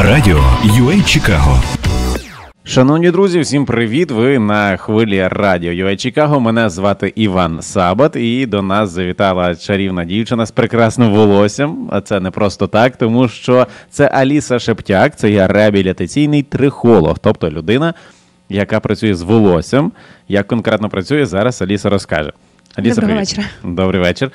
Радіо UA Чикаго. Шановні друзі, всім привіт! Ви на хвилі Радіо UA Чикаго. Мене звати Іван Сабат, і до нас завітала чарівна дівчина з прекрасним волоссям. А це не просто так, тому що це Аліса Шептяк, це є реабілітаційний трихолог, тобто людина, яка працює з волоссям. Як конкретно працює, зараз Аліса розкаже. Аліса, Доброго привіт. вечора. Добрий вечір.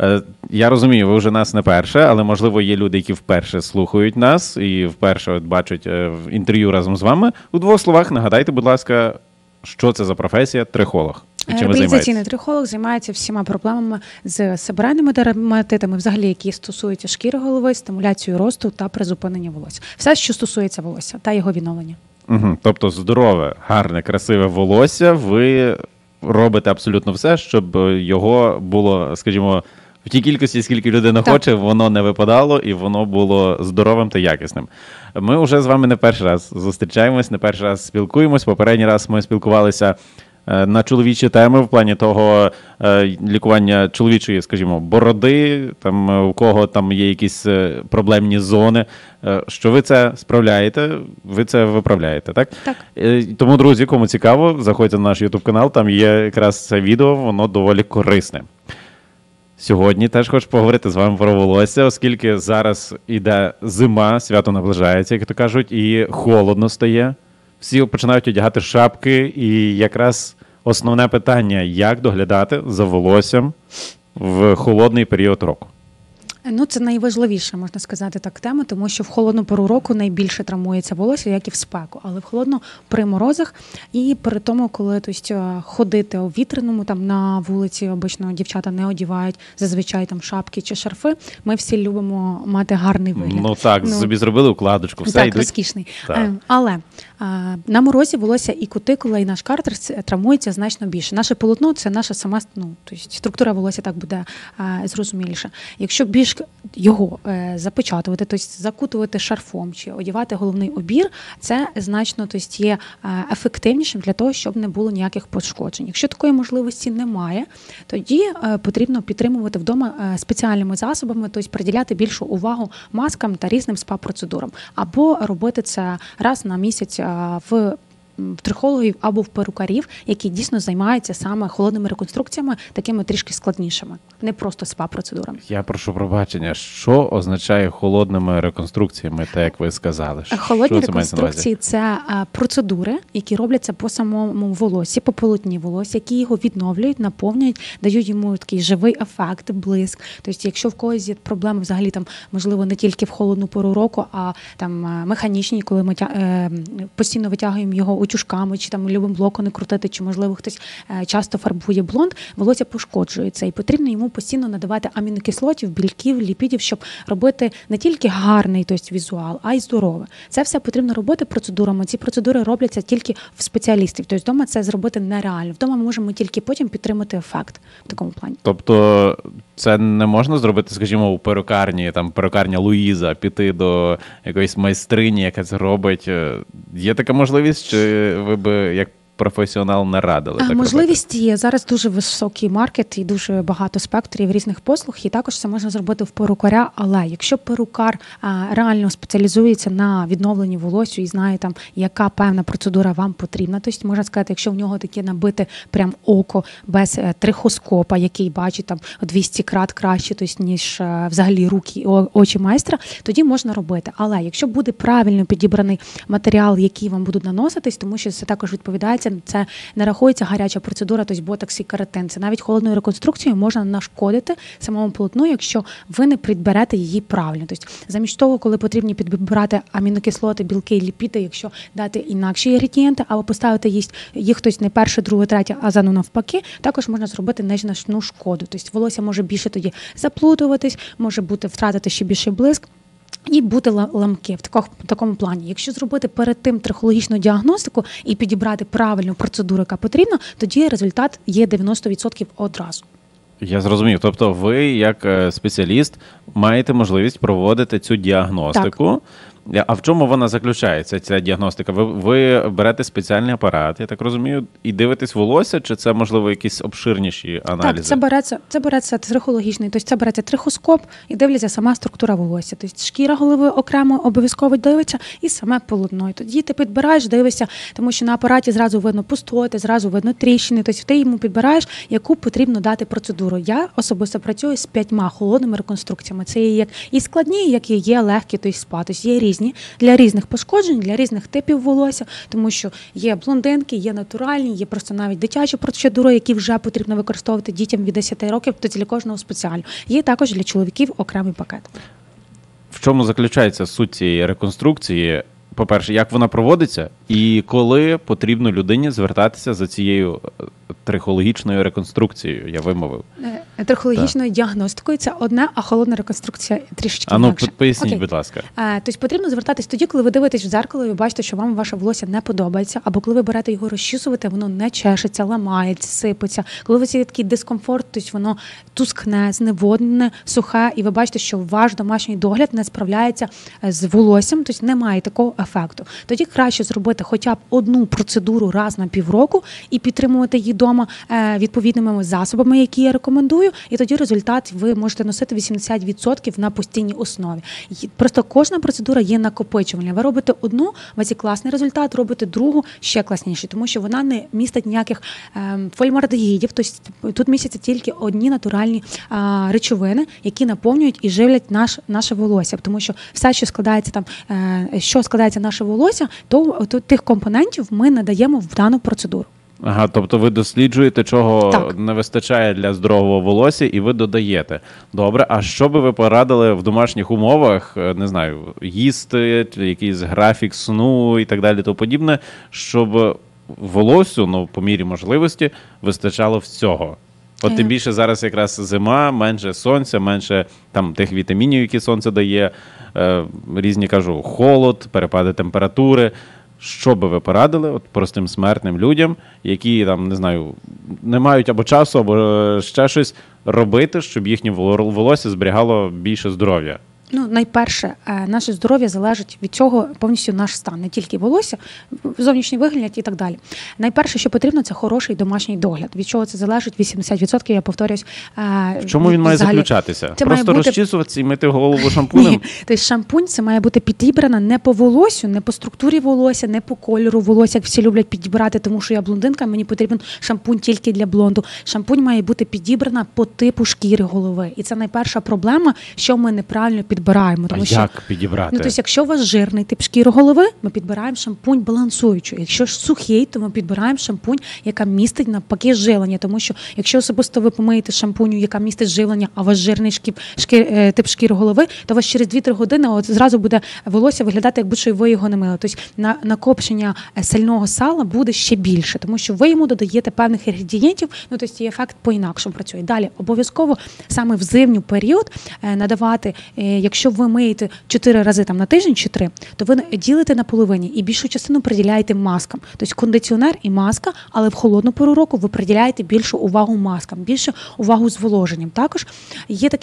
Я розумію, ви вже нас не перше, але, можливо, є люди, які вперше слухають нас і вперше бачать інтерв'ю разом з вами. У двох словах нагадайте, будь ласка, що це за професія трихолог? І чим ви займаєтесь? Реабілітаційний трихолог займається всіма проблемами з себорейними дерматитами, взагалі, які стосуються шкіри голови, стимуляцією росту та призупинення волосся. Все, що стосується волосся та його відновлення. Угу. Тобто здорове, гарне, красиве волосся, ви робите абсолютно все, щоб його було, скажімо, в тій кількості, скільки людина хоче, воно не випадало і воно було здоровим та якісним. Ми вже з вами не перший раз зустрічаємось, не перший раз спілкуємось. Попередній раз ми спілкувалися на чоловічі теми в плані того лікування чоловічої, скажімо, бороди, там у кого там є якісь проблемні зони. Що ви це справляєте, ви це виправляєте, так? Так. Тому, друзі, кому цікаво, заходьте на наш YouTube канал, там є якраз це відео, воно доволі корисне. Сьогодні теж хочу поговорити з вами про волосся, оскільки зараз іде зима, свято наближається, як то кажуть, і холодно стає. Всі починають одягати шапки, і якраз основне питання – як доглядати за волоссям в холодний період року? Ну, це найважливіша, можна сказати так, тема, тому що в холодну пору року найбільше травмується волосся, як і в спеку. Але в холодну при морозах і при тому, коли ходити у вітряному, там на вулиці обично дівчата не одягають зазвичай там шапки чи шарфи, ми всі любимо мати гарний вигляд. Ну так, собі зробили укладочку, все так, йдуть. розкішний. Так. Але на морозі волосся і кутикула, і наш картер травмується значно більше. Наше полотно – це наша сама, тобто структура волосся так буде зрозуміліше. Якщо більш його запечатувати, тобто закутувати шарфом чи одягати головний убір, це значно є ефективнішим для того, щоб не було ніяких пошкоджень. Якщо такої можливості немає, тоді потрібно підтримувати вдома спеціальними засобами, тобто приділяти більшу увагу маскам та різним спа-процедурам. Або робити це раз на місяць в трихологів або в перукарів, які дійсно займаються саме холодними реконструкціями, такими трішки складнішими, не просто спа-процедурами. Я прошу пробачення, що означає холодними реконструкціями, так як ви сказали? Холодні реконструкції – це процедури, які робляться по самому волоссі, по полотні волосся, які його відновлюють, наповнюють, дають йому такий живий ефект, блиск. Тобто, якщо в когось є проблеми взагалі, там, можливо, не тільки в холодну пору року, а там механічні, коли ми постійно витягуємо його утюжками, чи там любимо локони крутити, чи, можливо, хтось часто фарбує блонд, волосся пошкоджується. І потрібно йому постійно надавати амінокислотів, білків, ліпідів, щоб робити не тільки гарний візуал, а й здоровий. Це все потрібно робити процедурами. Ці процедури робляться тільки в спеціалістів. Тобто вдома це зробити нереально. Вдома ми можемо тільки потім підтримати ефект в такому плані. Тобто це не можна зробити, скажімо, у перукарні, там перукарня Луїза, піти до якоїсь майстрині, яка це робить. Є така можливість, чи ви би як професіонал не радили так можливість є. Зараз дуже високий маркет і дуже багато спектрів різних послуг, і також це можна зробити в перукаря, але якщо перукар реально спеціалізується на відновленні волосся і знає, там, яка певна процедура вам потрібна, тобто можна сказати, якщо в нього таке набите прям око без трихоскопа, який бачить там 200 крат краще, тобто, ніж взагалі руки і очі майстра, тоді можна робити. Але якщо буде правильно підібраний матеріал, який вам будуть наноситись, тому що це також відповідається, це не рахується гаряча процедура, тобто ботокс і кератин. Це навіть холодною реконструкцією можна нашкодити самому полотну, якщо ви не підберете її правильно. Тобто замість того, коли потрібно підбирати амінокислоти, білки і ліпіди, якщо дати інакші інгредієнти, або поставити їх хтось не перше, друге, третє, а за навпаки, також можна зробити незначну шкоду. Тобто волосся може більше тоді заплутуватись, може втратити ще більший блиск. І бути ламки в такому плані. Якщо зробити перед тим трихологічну діагностику і підібрати правильну процедуру, яка потрібна, тоді результат є 90% одразу. Я зрозумів. Тобто ви, як спеціаліст, маєте можливість проводити цю діагностику. А в чому вона заключається, ця діагностика? Ви берете спеціальний апарат, я так розумію, і дивитесь волосся, чи це, можливо, якісь обширніші аналізи? Так, це береться трихологічний, тобто це береться трихоскоп і дивляться сама структура волосся. Тобто шкіра голови окремо обов'язково дивиться і саме полотно. І тоді ти підбираєш, дивишся, тому що на апараті зразу видно пустоти, зразу видно тріщини, тобто ти йому підбираєш, яку потрібно дати процедуру. Я особисто працюю з 5 холодними реконструкціями. Це є як і складні, як і є легкі, тобто спа. Тобто є різні для різних пошкоджень, для різних типів волосся, тому що є блондинки, є натуральні, є просто навіть дитячі процедури, які вже потрібно використовувати дітям від 10 років, тобто для кожного спеціально. Є також для чоловіків окремий пакет. В чому заключається суть цієї реконструкції? По-перше, як вона проводиться і коли потрібно людині звертатися за цією трихологічною реконструкцією, я вимовив. Трихологічною діагностикою це одне, а холодна реконструкція трішечки інакше. Поясніть, будь ласка. Тобто потрібно звертатись тоді, коли ви дивитесь в дзеркало і ви бачите, що вам ваше волосся не подобається, або коли ви берете його розчісувати, воно не чешеться, ламається, сипеться. Коли ви цей такий дискомфорт, тобто воно тускне, зневоднене, сухе, і ви бачите, що ваш домашній догляд не справляється з волоссям, тобто немає такого ефекту. Тоді краще зробити хоча б одну процедуру раз на півроку і підтримувати її вдома відповідними засобами, які я рекомендую, і тоді результат ви можете носити 80% на постійній основі. Просто кожна процедура є накопичувальна. Ви робите одну, у вас є класний результат, робите другу, ще класніший, тому що вона не містить ніяких формальдегідів, тобто тут містяться тільки одні натуральні речовини, які наповнюють і живлять наше волосся, тому що все, що складається наше волосся, то тих компонентів ми надаємо в дану процедуру. Ага, тобто ви досліджуєте, чого так не вистачає для здорового волосся, і ви додаєте. Добре, а що би ви порадили в домашніх умовах, не знаю, їсти, якийсь графік сну і так далі, то подібне, щоб волоссю, по мірі можливості, вистачало всього? От тим більше зараз якраз зима, менше сонця, менше там тих вітамінів, які сонце дає, різні, кажу, холод, перепади температури. Що би ви порадили от простим смертним людям, які там, не знаю, не мають або часу, або ще щось робити, щоб їхнє волосся зберігало більше здоров'я? Найперше, наше здоров'я залежить від цього повністю наш стан, не тільки волосся, зовнішній вигляд і так далі. Найперше, що потрібно, це хороший домашній догляд. Від чого це залежить 80%, я повторюсь. В чому він має заключатися? Це просто розчісуватися і мити голову шампунем? Ні, тобто шампунь це має бути підібрана не по волосю, не по структурі волосся, не по кольору волосся, як всі люблять підібрати, тому що я блондинка, мені потрібен шампунь тільки для блонду. Шампунь має бути підібрана по типу шкіри голови. І це найперша проблема, що ми неправильно підбираємо. Тому що, як підібрати? Тобто, якщо у вас жирний тип шкіри голови, ми підбираємо шампунь балансуючий. Якщо ж сухий, то ми підбираємо шампунь, яка містить навпаки живлення. Тому що, якщо особисто ви помиєте шампуню, яка містить живлення, а у вас жирний тип шкіри голови, то у вас через 2-3 години зразу буде волосся виглядати, як будь-що ви його не мили. Тобто, накопчення сального сала буде ще більше, тому що ви йому додаєте певних інгредієнтів, тобто ефект по-інакшому працює. Далі, обов'язково саме в зимній період надавати, якщо ви миєте 4 рази на тиждень чи 3, то ви ділите на половині і більшу частину приділяєте маскам. Тобто кондиціонер і маска, але в холодну пору року ви приділяєте більшу увагу маскам, більше увагу зволоженням. Також є такі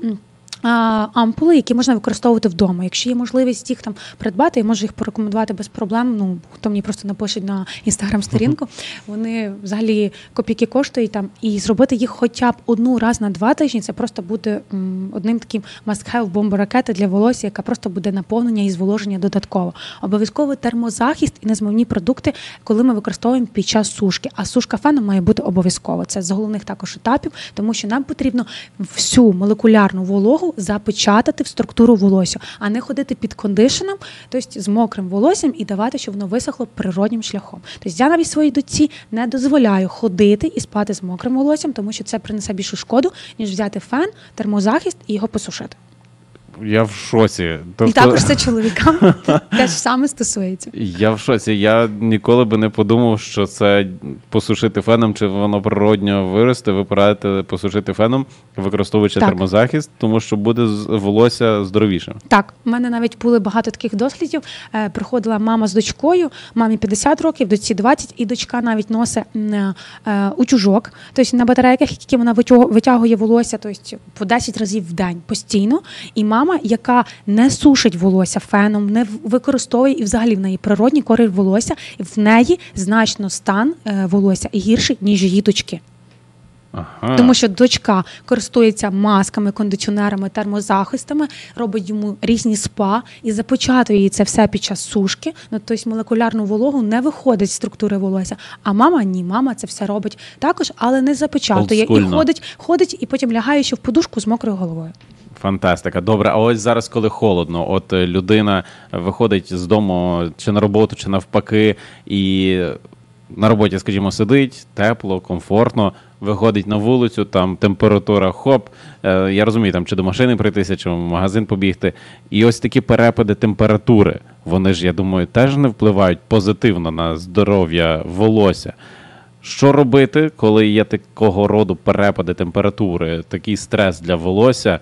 ампули, які можна використовувати вдома. Якщо є можливість їх придбати, я можу їх порекомендувати без проблем. Хто мені просто напише на інстаграм-сторінку, вони взагалі копійки коштують і зробити їх хоча б одну раз на 2 тижні, це просто буде одним таким must-have бомборакети для волосся, яка просто буде наповнення і зволоження додатково. Обов'язково термозахист і незмивні продукти, коли ми використовуємо під час сушки. А сушка феном має бути обов'язково. Це з головних також етапів, тому що нам потрібно всю молекулярну вологу запечатати в структуру волосся, а не ходити під кондишеном, тобто з мокрим волоссям і давати, щоб воно висохло природнім шляхом. Тобто я навіть своїй дочці не дозволяю ходити і спати з мокрим волоссям, тому що це принесе більшу шкоду, ніж взяти фен, термозахист і його посушити. Я в шоці. І також це чоловікам теж саме стосується. Я в шоці. Я ніколи би не подумав, що це посушити феном, чи воно природньо виросте. Ви порадите посушити феном, використовуючи термозахист, тому що буде волосся здоровішим. Так. У мене навіть були багато таких дослідів. Приходила мама з дочкою, мамі 50 років, дочці 20, і дочка навіть носить утюжок, тобто на батарейках, які вона витягує волосся, тобто по 10 разів в день постійно. І мама мама, яка не сушить волосся феном, не використовує і взагалі в неї природній колір волосся, і в неї значно стан волосся гірший, ніж її дочки. Ага. Тому що дочка користується масками, кондиціонерами, термозахистами, робить йому різні спа і запечатує їй це все під час сушки. Ну, тобто молекулярну вологу не виходить з структури волосся. А мама ні, мама це все робить також, але не запечатує. Олдскульно. І ходить і потім лягає ще в подушку з мокрою головою. Фантастика. Добре, а ось зараз, коли холодно, от людина виходить з дому чи на роботу, чи навпаки, і на роботі, скажімо, сидить, тепло, комфортно, виходить на вулицю, там температура, хоп, я розумію, там чи до машини прийтися, чи в магазин побігти. І ось такі перепади температури, вони ж, я думаю, теж не впливають позитивно на здоров'я волосся. Що робити, коли є такого роду перепади температури, такий стрес для волосся?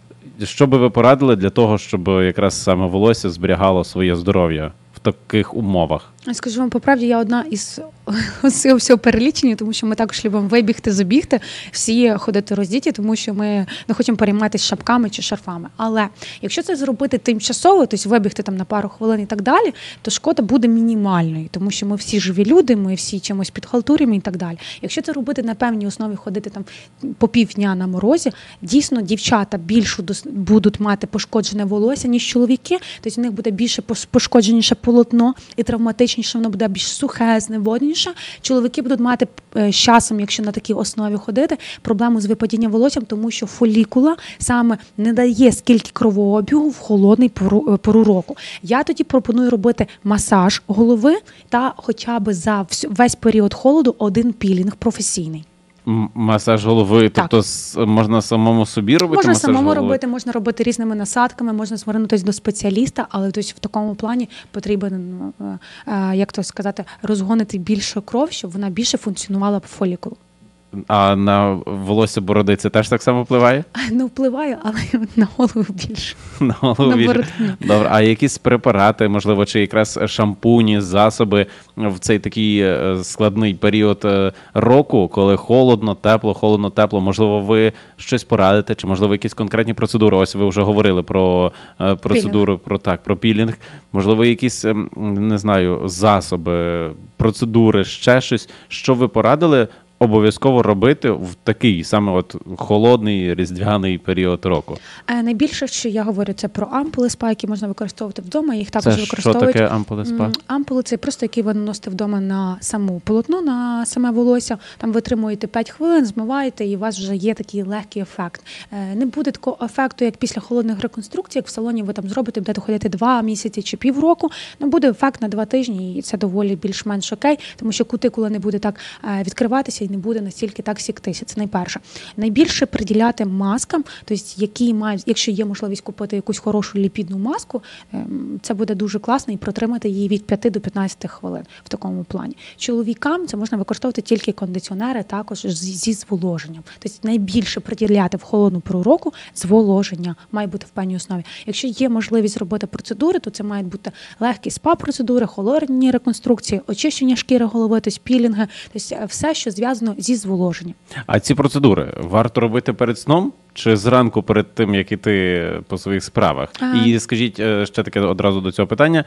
Що би ви порадили для того, щоб якраз саме волосся зберігало своє здоров'я в таких умовах? Скажу вам по правді, я одна із цього всього перелічення, тому що ми також любимо вибігти, забігти, всі ходити роздіті, тому що ми не хочемо перейматися шапками чи шарфами. Але якщо це зробити тимчасово, тобто вибігти там на пару хвилин і так далі, то шкода буде мінімальною, тому що ми всі живі люди, ми всі чимось підхалтурюємо і так далі. Якщо це робити на певній основі, ходити там по півдня на морозі, дійсно дівчата більше будуть мати пошкоджене волосся, ніж чоловіки, тобто в них буде більше пошкодженіше полотно і травматичніше, воно буде більш сухе, зневодніше. Чоловіки будуть мати з часом, якщо на такій основі ходити, проблему з випадінням волоссям, тому що фолікула саме не дає скільки кровообігу в холодний пору року. Я тоді пропоную робити масаж голови та хоча б за весь період холоду один пілінг професійний. Масаж голови, Так. тобто можна самому собі робити Можна масаж самому голови? робити, можна робити різними насадками, можна звернутися до спеціаліста, але тобто, в такому плані потрібен, як то сказати, розгонити більше кров, щоб вона більше функціонувала по фолікулу. А на волосся бороди це теж так само впливає? Не впливає, але на голову більше. На голову На більше? бороду ні. Добре, а якісь препарати, можливо, чи якраз шампуні, засоби в цей такий складний період року, коли холодно, тепло, можливо, ви щось порадите, чи, можливо, якісь конкретні процедури? Ось ви вже говорили про процедуру, про пілінг. Можливо, якісь, не знаю, засоби, процедури, ще щось, що ви порадили обов'язково робити в такий саме от холодний різдвяний період року? Найбільше, що я говорю, це про ампули спа, які можна використовувати вдома. Їх також Це що використовують. таке ампули спа? Ампули – це просто, які ви наносите вдома на саму полотно, на саме волосся. Там ви тримуєте 5 хвилин, змиваєте, і у вас вже є такий легкий ефект. Не буде такого ефекту, як після холодних реконструкцій, як в салоні ви там зробите, будете ходити 2 місяці чи півроку. Буде ефект на 2 тижні, і це доволі більш-менш окей, тому що кутикула не буде так відкриватися і не буде настільки так сіктися. Це найперше. Найбільше приділяти маскам, тобто які мають, якщо є можливість купити якусь хорошу ліпідну маску, це буде дуже класно і протримати її від 5 до 15 хвилин в такому плані. Чоловікам це можна використовувати тільки кондиціонери, також зі зволоженням. Тобто найбільше приділяти в холодну пору року зволоження має бути в певній основі. Якщо є можливість робити процедури, то це мають бути легкі спа-процедури, холодні реконструкції, очищення шкіри голови, тобто пілінги, тобто все, що зв'язано зі зволоженням. А ці процедури варто робити перед сном чи зранку перед тим, як іти по своїх справах? І скажіть ще таке одразу до цього питання.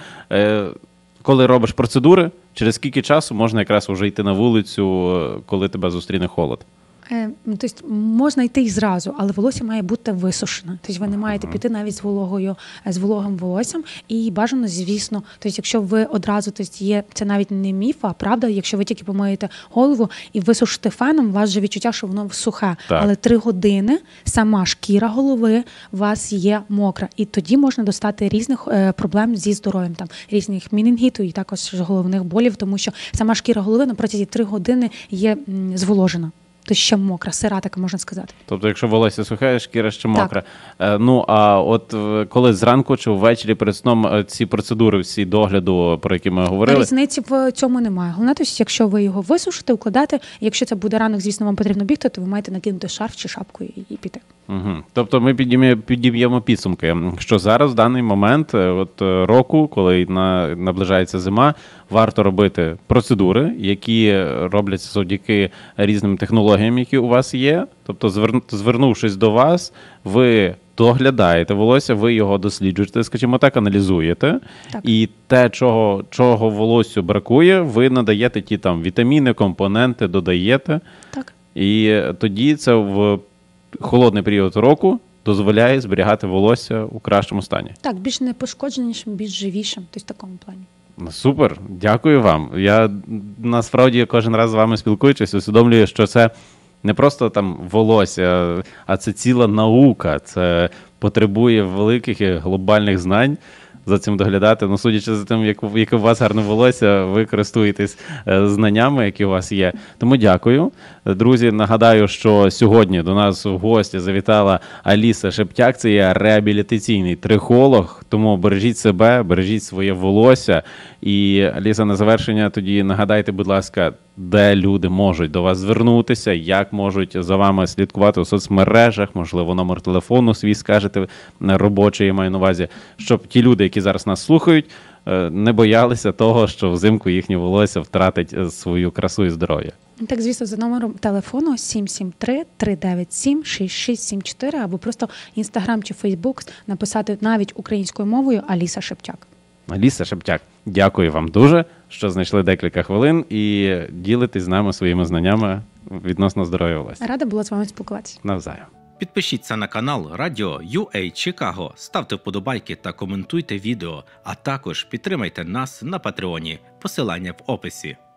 Коли робиш процедури, через скільки часу можна якраз вже йти на вулицю, коли тебе зустріне холод? Тобто можна йти і зразу, але волосся має бути висушене. Тобто ви не маєте піти навіть з вологим волоссям. І бажано, звісно, тобто якщо ви одразу, тобто є, це навіть не міф, а правда, якщо ви тільки помиєте голову і висушите феном, у вас вже відчуття, що воно сухе. Так. Але 3 години сама шкіра голови у вас є мокра. І тоді можна достати різних проблем зі здоров'ям, там різних менінгіту і також головних болів, тому що сама шкіра голови на протязі 3 години є зволожена. То ще мокра, сира, так можна сказати. Тобто, якщо волосся сухе, шкіра ще мокра. Ну, а от коли зранку чи ввечері перед сном ці процедури, всі догляду, про які ми говорили? Різниці в цьому немає. Головне, тобто, якщо ви його висушите, укладете, якщо це буде ранок, звісно, вам потрібно бігти, то ви маєте накинути шарф чи шапку і піти. Угу. Тобто ми підіб'ємо підсумки, що зараз, в даний момент от року, коли наближається зима, варто робити процедури, які робляться завдяки різним технологіям, які у вас є. Тобто, звернувшись до вас, ви доглядаєте волосся, ви його досліджуєте, скажімо так, аналізуєте. Так. І те, чого волоссю бракує, ви надаєте ті там вітаміни, компоненти, додаєте. Так. І тоді це в холодний період року дозволяє зберігати волосся у кращому стані. Так, більш непошкодженішим, більш живішим, тобто в такому плані. Супер, дякую вам. Я насправді кожен раз з вами спілкуючись, усвідомлюю, що це не просто там волосся, а це ціла наука. Це потребує великих і глобальних знань. За цим доглядати. Ну, судячи за тим, яке у вас гарне волосся, ви користуєтесь знаннями, які у вас є. Тому дякую. Друзі, нагадаю, що сьогодні до нас в гості завітала Аліса Шептяк. Це є реабілітаційний трихолог. Тому бережіть себе, бережіть своє волосся. І, Аліса, на завершення тоді нагадайте, будь ласка, де люди можуть до вас звернутися, як можуть за вами слідкувати у соцмережах, можливо, номер телефону свій скажете, робочий, я маю на увазі, щоб ті люди, які зараз нас слухають, не боялися того, що взимку їхнє волосся втратить свою красу і здоров'я. Так, звісно, за номером телефону 773-397-6674 або просто Інстаграм чи Фейсбук написати навіть українською мовою Аліса Шептяк. Аліса Шептяк, дякую вам дуже, що знайшли декілька хвилин і ділитесь з нами своїми знаннями відносно здоров'я волосся. Рада була з вами спілкуватися. Навзаєм. Підпишіться на канал Радіо UA Чикаго, ставте вподобайки та коментуйте відео, а також підтримайте нас на Патреоні. Посилання в описі.